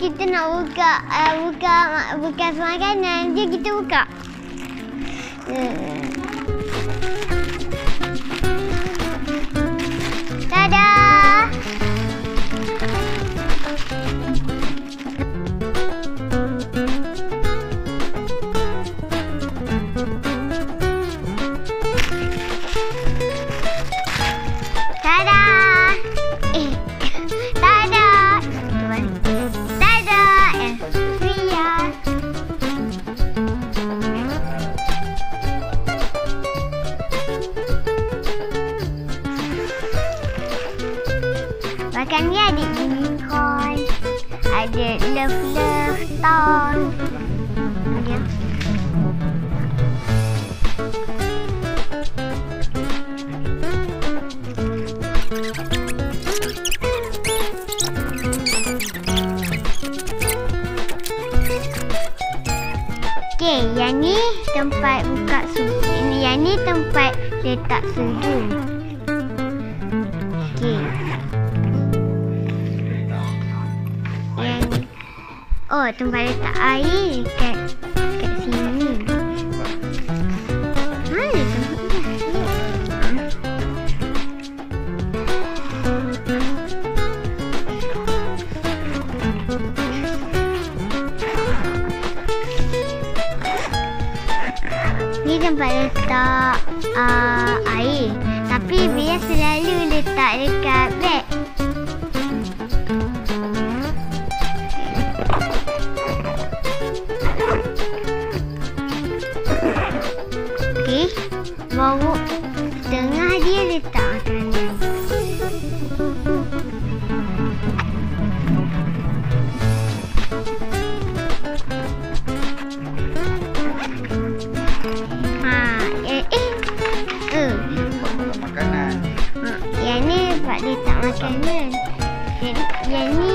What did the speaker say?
kita nak buka makanan, jom kita buka. Tada! Makan ni ada unicorn, ada love town. Dia. Okey, yang ni tempat buka sudu. Yang ni tempat letak sudu. Okey. Oh, tempat letak air kat sini. Mana tempatnya? Ni tempat letak air. Tapi biar selalu letak dekat beg. Bawa tengah dia letak makanan. Makanan. Yang ni buat letak makanan. Yang ni